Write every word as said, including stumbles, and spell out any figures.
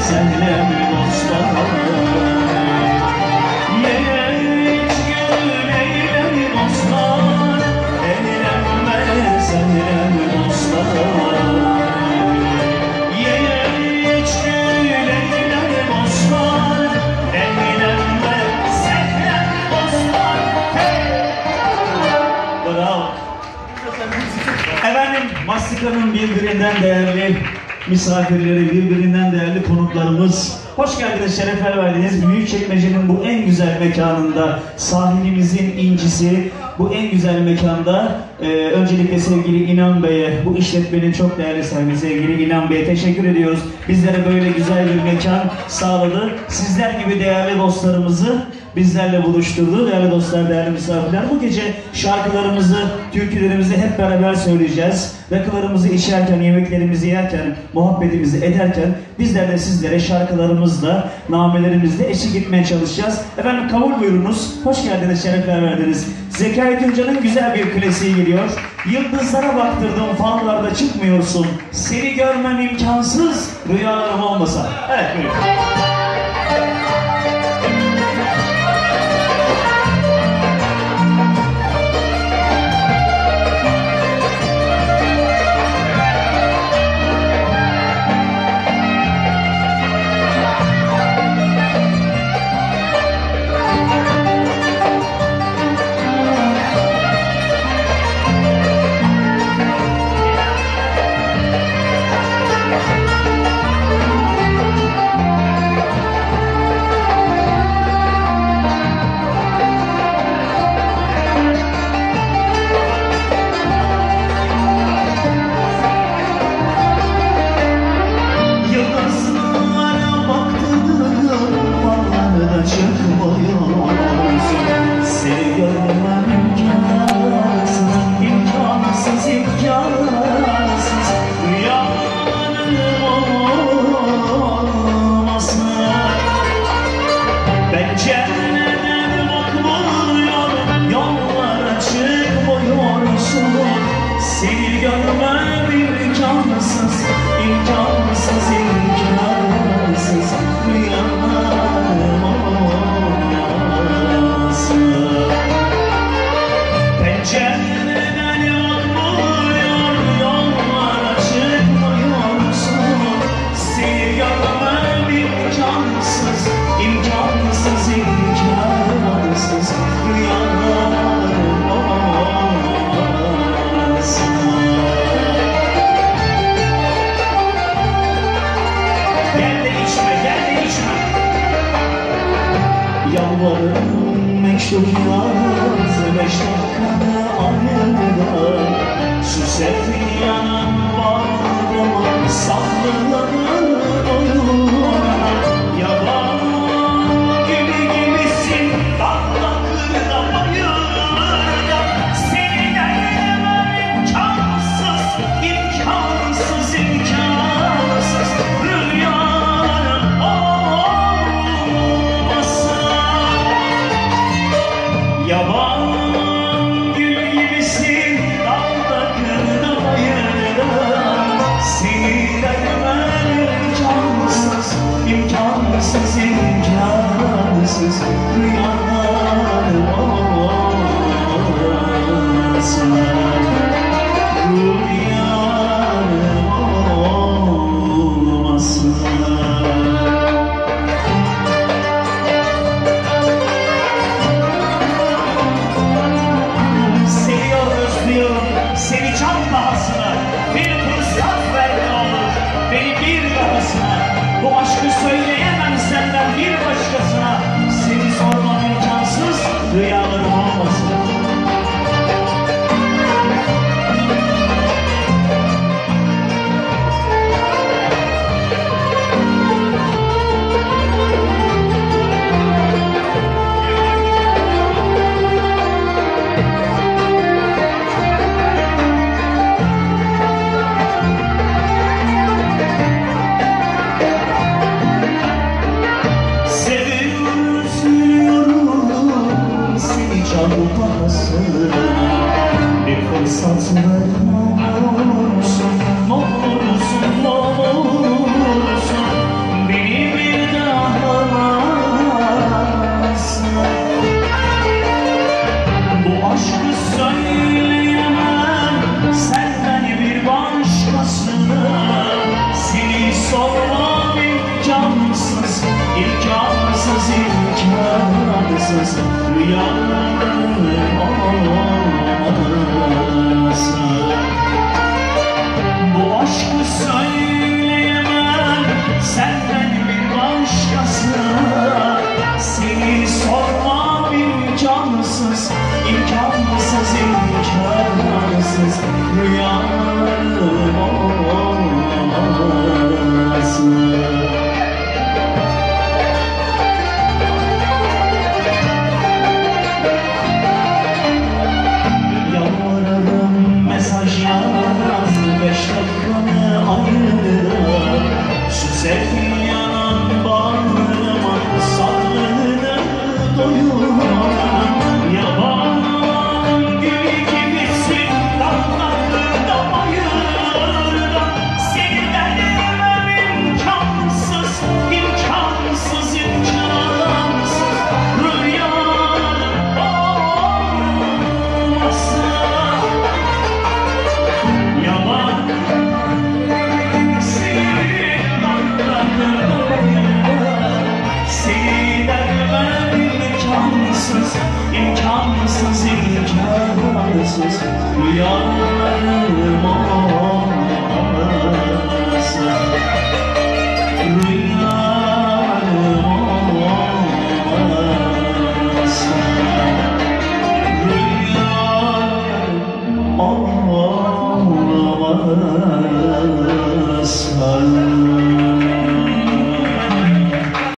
senle dostlar. Hiç gül eyleme dostlar, eğlenme senle dostlar. Hiç gül eyleme dostlar, eğlenme senle dostlar. Hey! Bravo. Efendim, Mastika'nın birbirinden değerli misafirleri, birbirinden değerli konuklarımız, hoş geldiniz, şeref verdiniz. Büyükçekmece'nin bu en güzel mekanında, sahilimizin incisi, bu en güzel mekanda e, öncelikle sevgili İnan Bey'e, bu işletmenin çok değerli sahibi sevgili İnan Bey'e teşekkür ediyoruz. Bizlere böyle güzel bir mekan sağladı. Sizler gibi değerli dostlarımızı bizlerle buluşturdu. Değerli dostlar, değerli misafirler, bu gece şarkılarımızı, türkülerimizi hep beraber söyleyeceğiz. Rakılarımızı içerken, yemeklerimizi yerken, muhabbetimizi ederken bizler de sizlere şarkılarımızla, namelerimizle eşlik etmeye çalışacağız. Efendim kabul buyurunuz. Hoş geldiniz, şerefler verdiniz. Zekai Tunç'un güzel bir klasiği geliyor. Yıldızlara baktırdım, fallarda çıkmıyorsun. Seni görmem imkansız, rüyalarım olmasa. Evet, buyurun. Seni görmem imkansız, imkansız, imkansız, rüyalarım olmasın. Pencereden bakmıyor, yollara çıkmıyorsun. Seni görmem imkansız, imkansız, imkansız, rüyalarım olmasın. Yalvarırım meşhur yaz, beş dakikada ayrıda. Şu sevdiyanın bağrıma sallanan oyuna. Yaban gibi gibisin, dağda kırda bayırda. Seni görmem imkansız, imkansız, imkansız, rüyalarım olmasın. Yaban gül gibisin, dalda kırda bayırda. rüyalarım olmasın. Bu aşkı söyleyemem senden bir başkasına. Seni sormam imkansız, imkansız, imkansız. Rüyalarım olmasın. Yalvarırım mesaj yaz, beş dakikanı ayır. Şu zevkin yanan bağrıma sabrını doyur. Yaban gül gibisin dallarında bayırda. Seni vermem imkansız, imkansız, imkansız. Rüyalarım olmasın. Yaban gibisin dallarında bayırda. Seni vermem imkansız, imkansız, imkansız. Rüyalarım